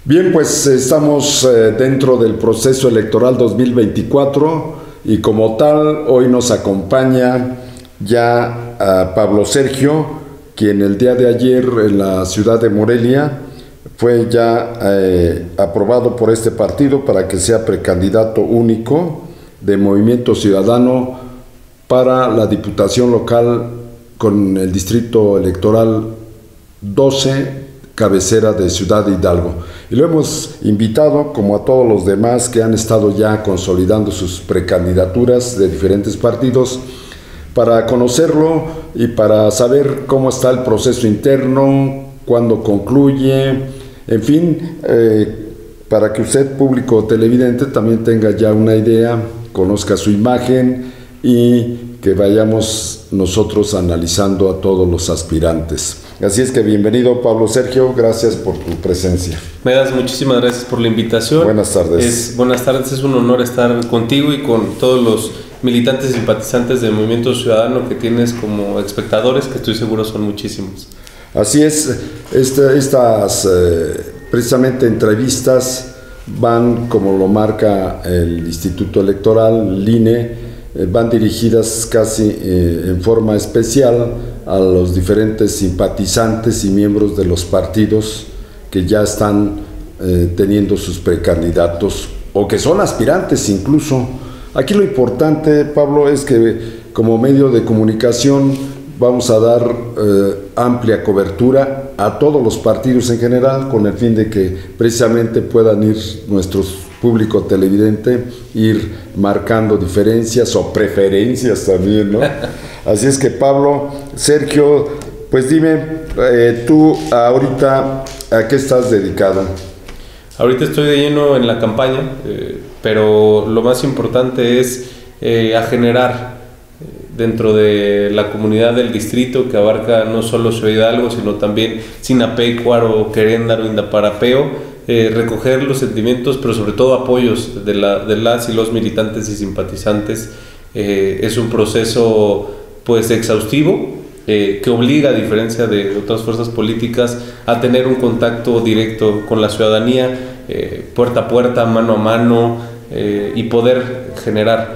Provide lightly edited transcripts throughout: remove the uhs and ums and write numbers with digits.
Bien, pues estamos dentro del proceso electoral 2024 y como tal hoy nos acompaña ya a Pablo Sergio, quien el día de ayer en la ciudad de Morelia fue ya aprobado por este partido para que sea precandidato único de Movimiento Ciudadano para la Diputación Local con el Distrito Electoral 12, cabecera de Ciudad Hidalgo. Y lo hemos invitado, como a todos los demás que han estado ya consolidando sus precandidaturas de diferentes partidos, para conocerlo y para saber cómo está el proceso interno, cuándo concluye, en fin, para que usted, público televidente, también tenga ya una idea, conozca su imagen y que vayamos nosotros analizando a todos los aspirantes. Así es que bienvenido, Pablo Sergio, gracias por tu presencia. Medas, muchísimas gracias por la invitación. Buenas tardes. Buenas tardes, es un honor estar contigo y con todos los militantes y simpatizantes del Movimiento Ciudadano que tienes como espectadores, que estoy seguro son muchísimos. Así es, estas precisamente entrevistas van, como lo marca el Instituto Electoral, el INE, van dirigidas casi en forma especial a los diferentes simpatizantes y miembros de los partidos que ya están teniendo sus precandidatos o que son aspirantes incluso. Aquí lo importante, Pablo, es que como medio de comunicación vamos a dar amplia cobertura a todos los partidos en general, con el fin de que precisamente puedan ir nuestros público televidente, ir marcando diferencias o preferencias también, ¿no? Así es que, Pablo, Sergio, pues dime, tú ahorita, ¿a qué estás dedicado? Ahorita estoy de lleno en la campaña, pero lo más importante es a generar dentro de la comunidad del distrito, que abarca no solo Ciudad Hidalgo, sino también Sinapecuaro, Queréndaro, Indaparapeo, recoger los sentimientos, pero sobre todo apoyos de las y los militantes y simpatizantes. Es un proceso pues exhaustivo, que obliga, a diferencia de otras fuerzas políticas, a tener un contacto directo con la ciudadanía, puerta a puerta, mano a mano, y poder generar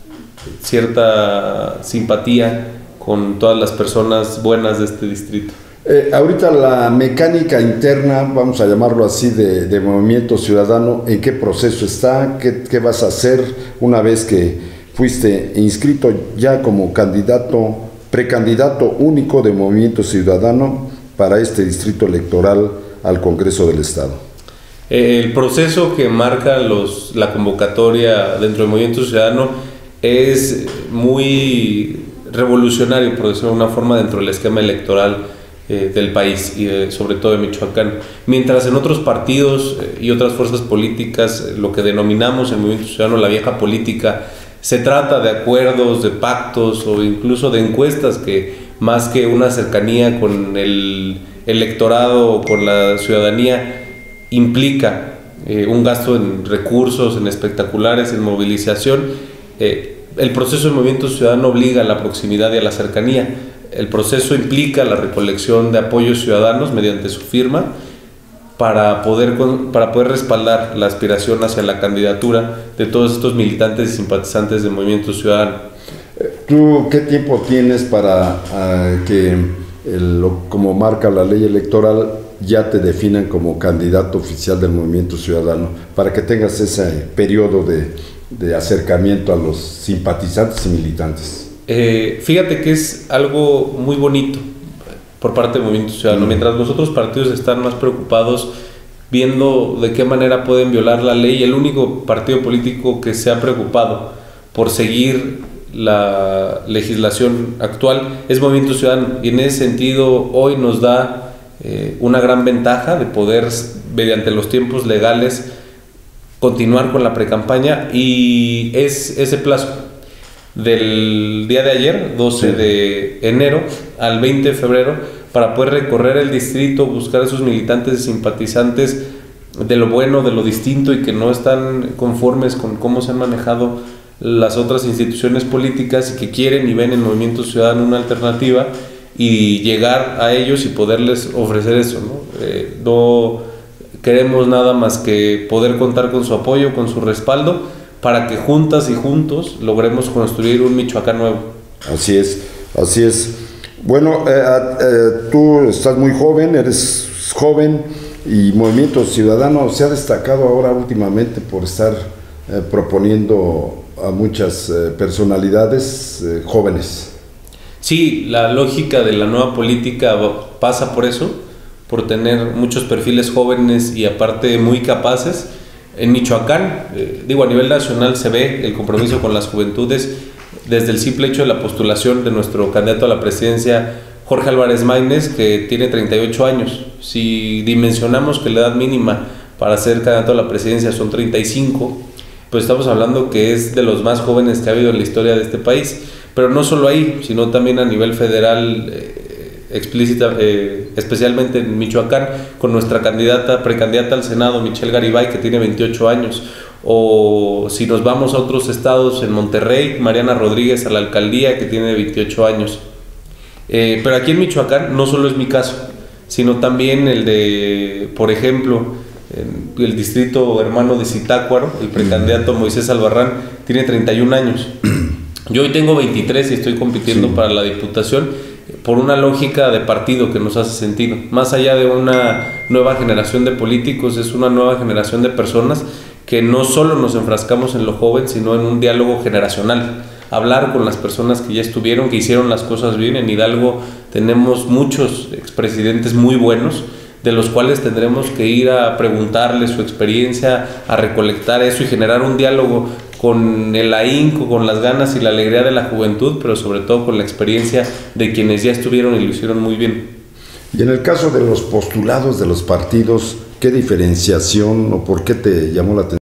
cierta simpatía con todas las personas buenas de este distrito. Ahorita la mecánica interna, vamos a llamarlo así, de Movimiento Ciudadano, ¿en qué proceso está? ¿Qué vas a hacer una vez que fuiste inscrito ya como precandidato único de Movimiento Ciudadano para este distrito electoral al Congreso del Estado? El proceso que marca la convocatoria dentro del Movimiento Ciudadano es muy revolucionario, por decirlo de una forma, dentro del esquema electoral del país y sobre todo de Michoacán. Mientras en otros partidos y otras fuerzas políticas, lo que denominamos en el Movimiento Ciudadano la vieja política, se trata de acuerdos, de pactos o incluso de encuestas que, más que una cercanía con el electorado o con la ciudadanía, implica un gasto en recursos, en espectaculares, en movilización. El proceso del Movimiento Ciudadano obliga a la proximidad y a la cercanía. El proceso implica la recolección de apoyos ciudadanos mediante su firma para poder respaldar la aspiración hacia la candidatura de todos estos militantes y simpatizantes del Movimiento Ciudadano. ¿Tú qué tiempo tienes para que, como marca la ley electoral, ya te definan como candidato oficial del Movimiento Ciudadano, para que tengas ese periodo de acercamiento a los simpatizantes y militantes? Fíjate que es algo muy bonito por parte del Movimiento Ciudadano. Mientras los otros partidos están más preocupados viendo de qué manera pueden violar la ley, el único partido político que se ha preocupado por seguir la legislación actual es Movimiento Ciudadano, y en ese sentido hoy nos da una gran ventaja de poder, mediante los tiempos legales, continuar con la precampaña, y es ese plazo del día de ayer, 12 de enero al 20 de febrero, para poder recorrer el distrito, buscar a esos militantes y simpatizantes de lo bueno, de lo distinto, y que no están conformes con cómo se han manejado las otras instituciones políticas y que quieren y ven en Movimiento Ciudadano una alternativa, y llegar a ellos y poderles ofrecer eso, ¿no? queremos nada más que poder contar con su apoyo, con su respaldo, para que juntas y juntos logremos construir un Michoacán nuevo. Así es, así es. Bueno, tú estás muy joven, eres joven, y Movimiento Ciudadano se ha destacado ahora últimamente por estar proponiendo a muchas personalidades jóvenes. Sí, la lógica de la nueva política pasa por eso, por tener muchos perfiles jóvenes y aparte muy capaces. En Michoacán, a nivel nacional se ve el compromiso con las juventudes desde el simple hecho de la postulación de nuestro candidato a la presidencia, Jorge Álvarez Maínez, que tiene 38 años. Si dimensionamos que la edad mínima para ser candidato a la presidencia son 35, pues estamos hablando que es de los más jóvenes que ha habido en la historia de este país. Pero no solo ahí, sino también a nivel federal, especialmente en Michoacán, con nuestra precandidata al Senado, Michelle Garibay, que tiene 28 años. O si nos vamos a otros estados, en Monterrey, Mariana Rodríguez a la alcaldía, que tiene 28 años. Pero aquí en Michoacán no solo es mi caso, sino también el de, por ejemplo, el distrito hermano de Zitácuaro, el precandidato Moisés Albarrán, tiene 31 años. Yo hoy tengo 23 y estoy compitiendo para la diputación por una lógica de partido que nos hace sentido. Más allá de una nueva generación de políticos, es una nueva generación de personas que no solo nos enfrascamos en lo joven, sino en un diálogo generacional. Hablar con las personas que ya estuvieron, que hicieron las cosas bien. En Hidalgo tenemos muchos expresidentes muy buenos, de los cuales tendremos que ir a preguntarles su experiencia, a recolectar eso y generar un diálogo con el ahínco, con las ganas y la alegría de la juventud, pero sobre todo con la experiencia de quienes ya estuvieron y lo hicieron muy bien. Y en el caso de los postulados de los partidos, ¿qué diferenciación o por qué te llamó la atención?